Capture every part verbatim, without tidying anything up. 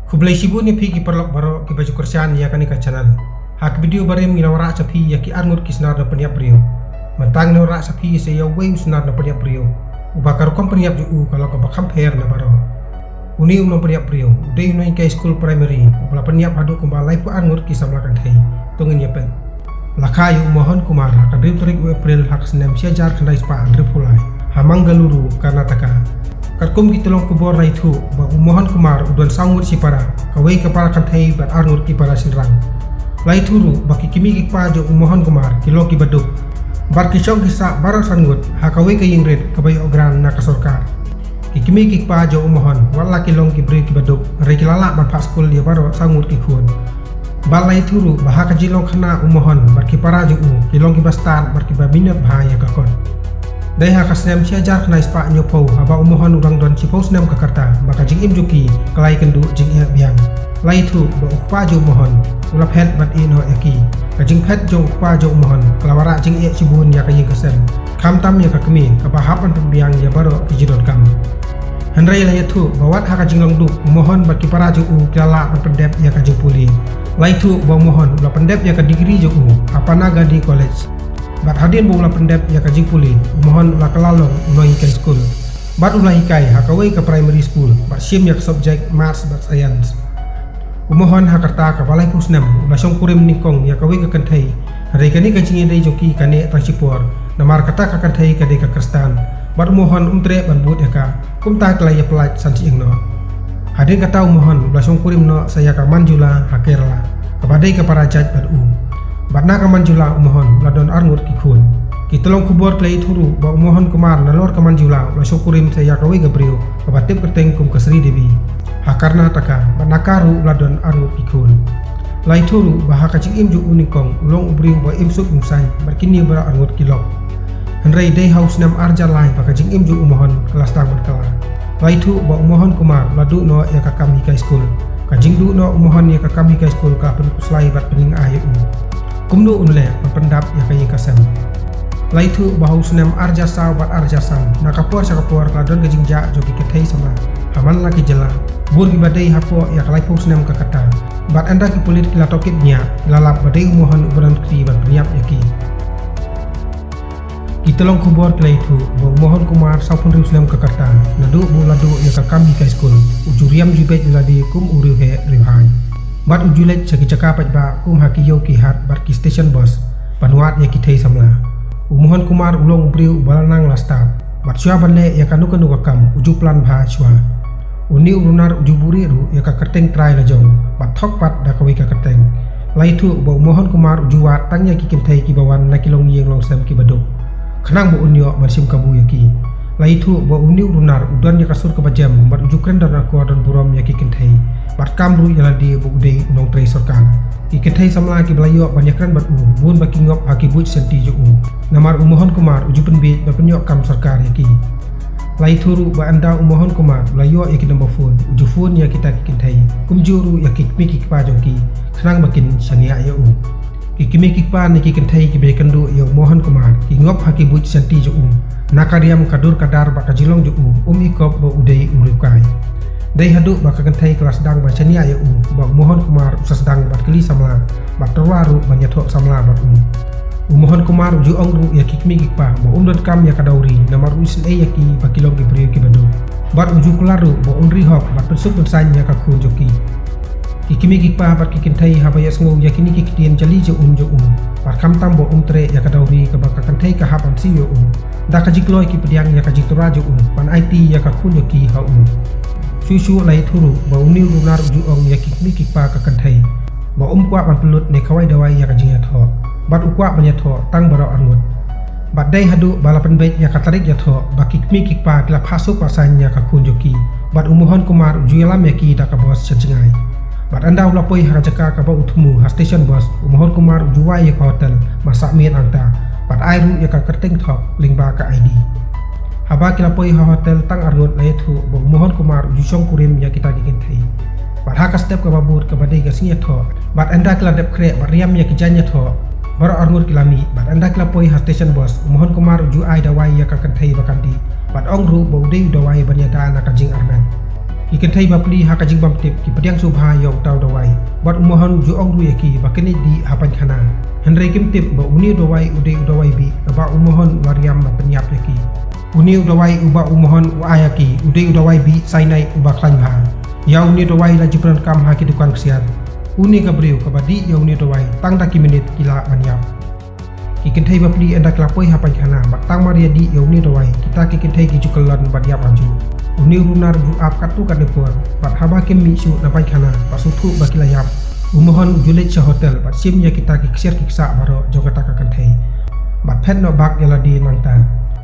Kublai sibu ni pi ki perlok baro ki baju kerjaan ya kani ka channel. Hak video barim ngina wara sapi ya ki arngur ki senar na peniap brio. Mentang ni wara sapi se ya wei senar na peniap brio. Ubakar kom peniap ju kalau ka bakam her na baro. Uni um peniap brio. Dei no kai school primary. Ubala peniap adu kumba lai pu arngur ki samla kan thei. Tungin ya pen. Lakayu mohon kumar akan rib tarik April hak senem sia jar kan dai spa andri pulai. Hamangaluru Karnataka. Karkum kita long kubor na itu ba umohon kumar udan sangut si para kawai kepala kantai bat arnur ki para sinrang lai turu baki kimi ki pa jo umohon kumar kilo ki baduk bar ki chong kisa barang sangut ha kawai ka yingred kabay ogran na kasorkar ki kimi ki pa jo umohon wala ki long ki bre ki baduk re ki lala ban pa school dia baro sangut ki khun balai turu bah ka jilong khana umohon bar ki para jo u ki long ki bastan bar ki babinat bahaya ka kon Dai haka senem sia jar kena ispa nyopo haba umohon urang don cipau senem kakarta baka jing im juki kelai kendu jing ia biang lai tu ba ukpa jo umohon ulap het bat ino eki ka jing pet jo ukpa jo umohon kelawara jing ia cibun ya kayi kesem kam tam ya kakemi ka bahapan pembiang ya baro kijidon kam Henry lai tu bawat haka jing long du umohon bat kipara jo u kelala pendep ya ka jing puli lai tu ba umohon ulap pendep ya ka degree jo u apana gadi college Bat hadin bula pendep ya ka jingpuli umohon ula kelalong ulang ikai school bat ulang ikai hakawai ke primary school bat sim ya ke subjek maths bat science umohon hakarta ka balai pusnem ula song kurim nikong ya kawai ke kentai hari kani ka jingi dai joki kane transipor namar kata ka kentai ka dai ka kristan bat umohon umtre ban but ya ka kumta kelai ya pelaj sanci ingno hadin kata umohon ula song kurim no saya ka manjula hakerla kabadai ka para jaj bat u Batna kamanjula umohon ladon arngur kikun. Kitolong kubor klei turu ba umohon kumar nalor kamanjula la syukurim saya kawai gabriu kabatip keteng kum kesri dewi. Hakarna taka batnakaru ladon arngur kikun. Lai turu ba hakacing imju unikong ulong ubriu ba imsuk umsai berkini bara arngur kilok. Henry day house nam arja lai bakacing imju umohon kelas taman kala. Lai tu ba umohon kumar ladu no ya kakam hikai school. Kajing du no umohon ya kakam hikai school ka penkuslai bat pening ayu. Kumdu unle pendap ya kayi kasem lai tu bahu senem arja saw bat arja sam nakapor sakapor ladon gajing ja joki kethei sama haman laki jela bur ki badai hapo ya kalai pu senem kakata bat anda ki pulit kila tokit nya lalap badai umohon uberan kri ban peniap yaki kitolong kubor klai tu ba umohon kumar saupun riu senem kakata nadu bu ladu ya kakam hikai school ujuriam jubet ladi kum uriu he riuhan Bat ujulet segi cakapat ba kum haki yo ki hat bar ki station bus panuat ya ki thei samla umohon kumar ulong ubriu balanang lasta bat syua banle ya kanu kanu kam uju plan bha syua uni urunar uju buri ru ya ka kerteng trai la jong bat thok pat da kawi ka kerteng lai tu ba umohon kumar uju wat tang ya ki kim thei ki bawan na ki long yeng long sem ki baduk khanang bu unyo bar sim kabu ya ki lai tu ba uni urunar udan ya kasur ka bajam bat uju krendar na ko dan burom ya ki kim thei bat kamru yala di bukde unong trai sorkar ikethei samla ki belayo banyakran bat u bun baki ngop haki buj senti ju u namar umohon kumar uju penbit ba penyok kam sorkar yaki lai turu ba anda umohon kumar belayo yaki number phone uju phone ya kita kikithei kumjuru yaki miki pa joki khrang bakin sangia ya u kikimi kikpa ni kikithei ki be kandu yo umohon kumar ki ngop haki buj senti ju u nakariam kadur kadar ba kajilong ju u umi kop ba udei urukai Dai haduk baka kentai kelas dang ba chania ya u ba umohon kumar usas dang bat keli samla bat terwaru banyathok samla bat u umohon kumar uju ongru ya kikmi kikpa ba umdon kam ya kadauri namar usin e yaki ba kilong ki priyo ki badu bat uju kularu ba unri hok bat pensuk bensan ya kakun joki kikmi kikpa bat kikentai haba ya sngu ya kini kikdien jali jo um jo um bat kam tam bo umtre ya kadauri ka baka kentai ka hapan si yo u da kajikloi ki pediang ya kajitora jo u pan it ya kakun joki ha u Susu lai turu ba uni lunar uju ong ya kikmi kikpa ka kanthai ba um kwa ban pelut ne kawai dawai ya ka jinga tho bat ukwa banya tho tang baro arngut bat dai hadu balapan bet ya katarik ya tho ba kikmi kikpa kila phasuk pasanya ka kunjoki bat umuhon kumar uju yalam ya ki da ka bos chengai bat anda ula poi ha jaka ka ba utmu ha station bus umuhon kumar uju wa ya ka hotel masak miet anta bat airu ya ka kerteng thok lingba ka id Haba kila poi ha hotel tang arngut lai thu bo mohon kumar uju song kurim ya kita gikin thei bat haka step ka babur ka badai ka singa tho bat anda kila dep kre bat riam ya ki janya tho bar arngut kilami bat anda kila poi ha station bus mohon kumar uju ai dawai ya ka kan thei bakandi bat ong ru bo dei dawai banya da na ka jing armen ki kentai bapli ha kajing bam tip ki pediang subha yau tau dawai bat umohon ju ong ru yaki bakene di hapan khana henry kim tip ba uni dawai ude udawai bi ba umohon wariam ma penyap yaki uni udawai uba umohon wa ayaki ude udawai bi sainai uba klan bha ya uni dawai la jipran kam ha ki dukan kesian uni kabriu kabadi ya uni dawai tang da ki menit kila maniap ki kentai bapli anda klapoi hapan khana bat tang maria di ya uni dawai kita ki kentai ki jukalan badiap aju uni runar ju ap katu ka depor pat haba kem mi su na pai khana pasutu bakilayap umohon julet cha hotel pat sim ya kita ki kser ki sa baro jogata ka kanthei bat phet no bak yala di nangta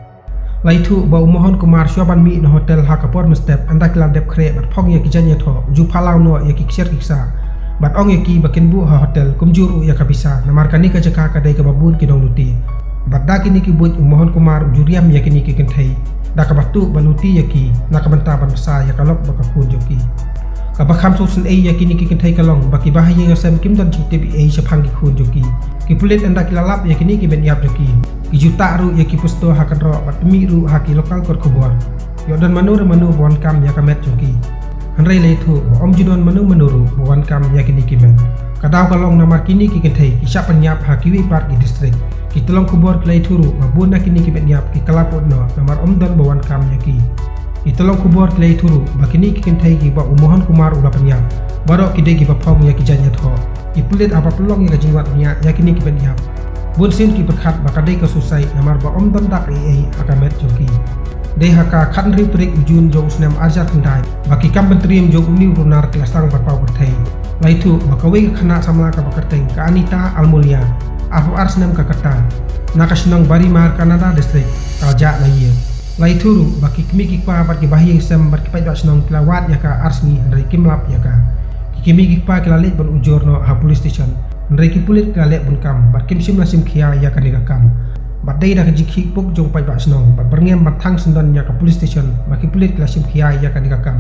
laitu ba umohon kumar syaban mi no hotel ha kapor mestep anda kila dep kre bat phong ya ki janya tho ju phalau no ya ki kser ki sa bat ong ya ki bakin bu ha hotel kumjuru ya ka bisa namar kani ka jaka ka dai ka babun ki dong luti bat da kini ki buj umohon kumar juriam ya kini ki kanthei da ka batu baluti yaki na ka banta ban sa ya kalok baka kun joki ka bakham so sun ei yaki ni ki kentai kalong baki bahaya ya sem kim dan chite bi ei saphang ki kun joki ki pulit anda ki lalap yaki ni ki ben yap joki ki juta ru yaki pusto ha kan ro bat mi ru ha ki lokal kor khobor yo dan manu re manu bon kam ya ka met joki hanrei le thu om jidon manu manuru bon kam yaki ni ki men kadaw kalong nama kini ki kentai ki sap penyap ha ki wi part ki district ki tolong kubor kelai turu mabuna kini ki benyap ki kalapot no namar omdan bawan kam yaki ki tolong kubor kelai turu bakini ki kentai ki ba umohon kumar ula penyap barok ki degi ba phong ya ki janya tho ki pulit apa pelong ya jingwat nya yakini ki benyap bun sin ki berkhat bakadai ka susai namar ba omdan dak ei akamet joki dei haka khan ri prik ujun jong snem ajar kendai baki kam bentriam jong uni runar kelasang berpau berthei laitu bakawi khana samla ka bakarteng ka Anita Almulia Afu arsnem ka kata nakasnong Barimar Canada district kalja laiye lai turu baki kimi ki pa bat ki bahiyeng sem bat ki pa snong kelawat ya ka arsni dari kimlap ya ka kimi ki pa kelalik bon ujorno ha police station dari ki pulit kelalik bon kam bat kim sim lasim khia ya ka ni kam bat dei da ka jikhi puk jong pa snong bat berngem bat thang sendan ya ka police station baki pulit kelasim khia ya ka ni kam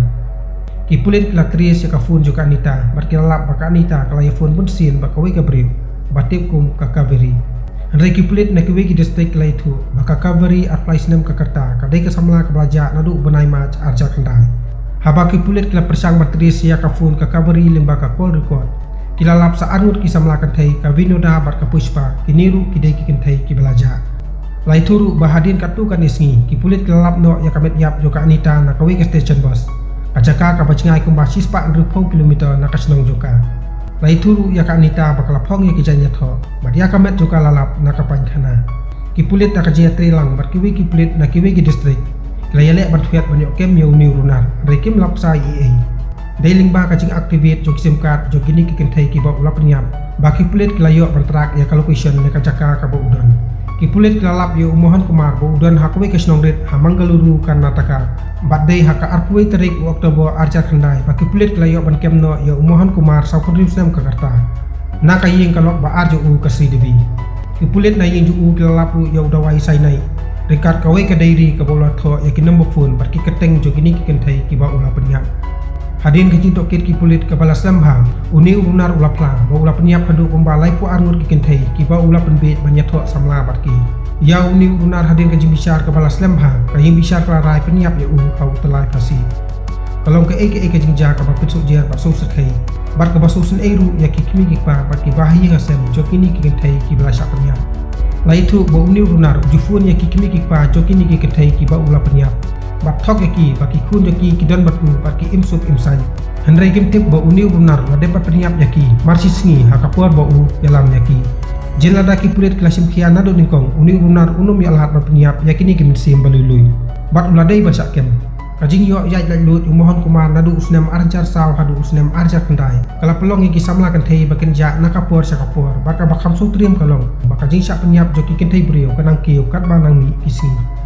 ki pulit kelatries ya ka phone jo ka Anita bat ki lalap ba ka Anita kalai phone pun sin ba ka wi ka brief batip kum kakaveri Henry Kipulit nak wegi district laitu baka kaveri apply snem kakarta kadai ke samla ke belajar nadu benai mac arja kendai haba Kipulit kila persang matris ya kafun kakaveri limba ka call record kila lap sa arngut ki samla kanthai ka vinoda bat ka pushpa kiniru kidai ki kanthai ki belajar laituru bahadin katu kan isngi Kipulit kila lap no ya kamet yap joka Anita na kawi ke station bus kajaka ka bacngai kumba sispa dua kilometer na kasnong joka lai turu ya ka Anita bakal phong ya ki janya tho bat ya kamet juga lalap na ka pan khana ki pulit na ka jia trilang bat kiwi ki pulit na kiwi ki district la yale bat fiat banyak kem yo ni runar rekim lap sa i ei dailing ba ka jing activate jok sim card jok kini ki kentai ki ba ulap nyam ba ki pulit la yo kontrak ya ka location ne ka jaka ka ba udon ki pulit la lap yo umohon kumar ba udon hakwe ke snong ret ha Mangaluru Karnataka bat dei haka arpui tarik Oktober arja khandai baki pulit kelayo ban kemno ya umohon kumar saukudrim sem kakarta na kaying kalok ba arjo u kasri devi ki pulit na ying ju u kelalapu ya udawai sainai rekat kawai ka dairi ka bola tho ya ki number phone bat ki keteng jo kini ki kentai ki ba ula penyap hadin ki cintok kit ki pulit ka balas lembha uni urunar ula plang ba ula penyap hadu pembalai pu arngur ki kentai ki ba ula penbet banyak tho samla bat ki ya uni urunar hadin ka jimbishar ka balas lembha ka ying bishar ka rai penyap ya u kau telai pasi kalong ke eke eke jingja ka ba pitsu jer ba so sakai bar ka ba so sun eru ya ki kimi ki pa bat ki bahi ngasem jokini ki kentai ki balasa penyap laitu ba uni urunar jufun ya ki kimi ki pa jokini ki kentai ki ba ula penyap bat thok ya ki ba ki khun joki ki don bat u bat ki imsup imsan Henry kim tip ba uni urunar la debat penyap ya ki marsisngi hakapur ba u dalam ya ki jelada ki pulit klasim khiana do ningkong uni urunar unum ya alhat ba penyap yakini ki minsim balului bat uladai ban sakem kajing yo yai la lut umohon kumar nadu usnem arjar saw hadu usnem arjar kendai kala pelong ki samla kan thei baken ja nakapur sakapur baka bakham sutriam kalong baka jing sak penyap joki kentai brio kanang kiu kat banang mi kisi